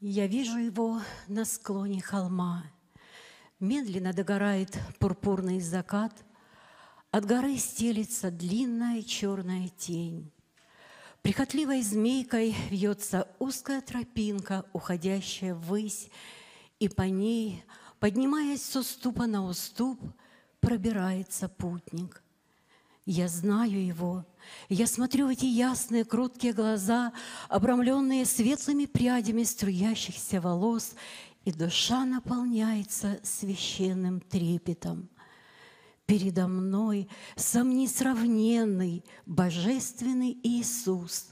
Я вижу его на склоне холма. Медленно догорает пурпурный закат. От горы стелится длинная черная тень. Прихотливой змейкой вьется узкая тропинка, уходящая ввысь, и по ней, поднимаясь с уступа на уступ, пробирается путник. Я знаю его, я смотрю в эти ясные, кроткие глаза, обрамленные светлыми прядями струящихся волос, и душа наполняется священным трепетом. Передо мной сам несравненный, божественный Иисус.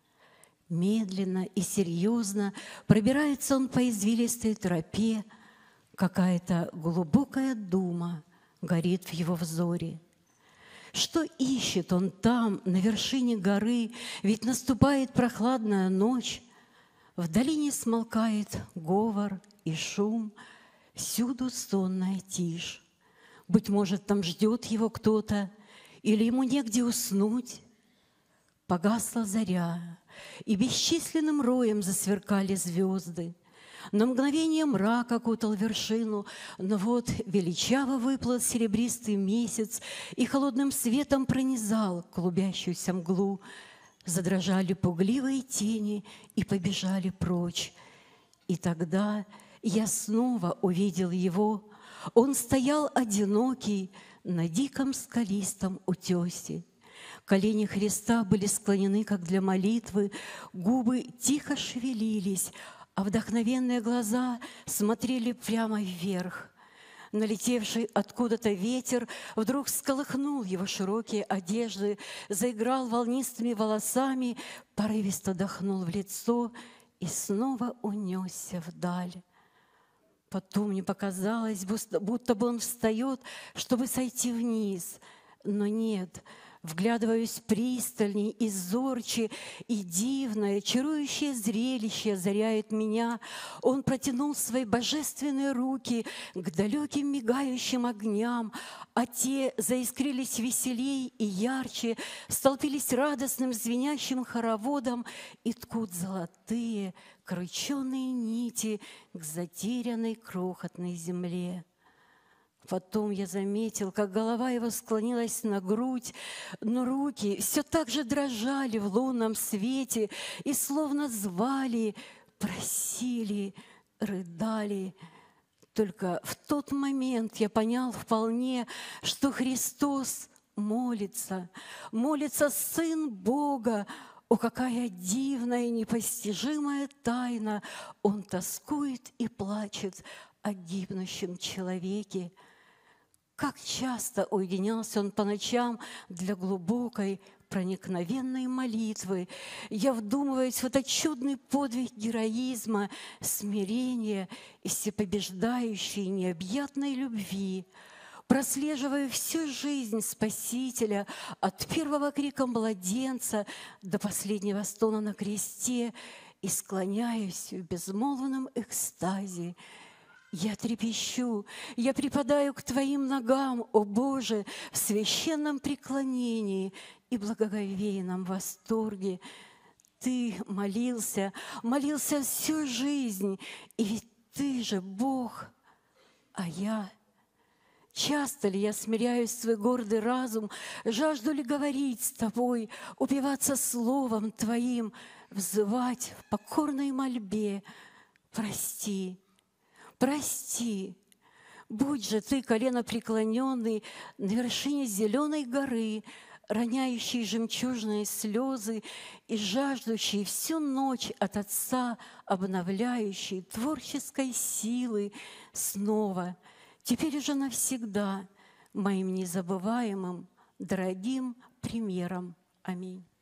Медленно и серьезно пробирается Он по извилистой тропе, какая-то глубокая дума горит в Его взоре. Что ищет Он там, на вершине горы, ведь наступает прохладная ночь, в долине смолкает говор и шум, всюду сонная тишь. Быть может, там ждет его кто-то, или ему негде уснуть. Погасла заря, и бесчисленным роем засверкали звезды. На мгновение мрак окутал вершину, но вот величаво выплыл серебристый месяц и холодным светом пронизал клубящуюся мглу. Задрожали пугливые тени и побежали прочь. И тогда я снова увидел его. Он стоял одинокий на диком скалистом утесе. Колени Христа были склонены, как для молитвы, губы тихо шевелились, а вдохновенные глаза смотрели прямо вверх. Налетевший откуда-то ветер вдруг всколыхнул его широкие одежды, заиграл волнистыми волосами, порывисто дохнул в лицо и снова унесся вдаль. Потом мне показалось, будто бы он встает, чтобы сойти вниз. Но нет, вглядываюсь пристальней и зорче, и дивное, чарующее зрелище озаряет меня. Он протянул свои божественные руки к далеким мигающим огням, а те заискрились веселей и ярче, столпились радостным звенящим хороводом и ткут золотые, крученые нити к затерянной крохотной земле. Потом я заметил, как голова его склонилась на грудь, но руки все так же дрожали в лунном свете и словно звали, просили, рыдали. Только в тот момент я понял вполне, что Христос молится, молится Сын Бога. О, какая дивная, непостижимая тайна! Он тоскует и плачет о гибнущем человеке. Как часто уединялся он по ночам для глубокой, проникновенной молитвы. Я вдумываюсь в этот чудный подвиг героизма, смирения и всепобеждающей необъятной любви. Прослеживаю всю жизнь Спасителя от первого крика младенца до последнего стона на кресте и склоняюсь в безмолвном экстазе. Я трепещу, я припадаю к Твоим ногам, о Боже, в священном преклонении и благоговейном восторге. Ты молился, молился всю жизнь, и ведь Ты же Бог, а я... Часто ли я смиряюсь в свой гордый разум, жажду ли говорить с Тобой, упиваться словом Твоим, взывать в покорной мольбе? Прости, прости, будь же Ты коленопреклоненный на вершине зеленой горы, роняющий жемчужные слезы и жаждущий всю ночь от Отца, обновляющий творческой силы снова, теперь уже навсегда, моим незабываемым, дорогим примером. Аминь.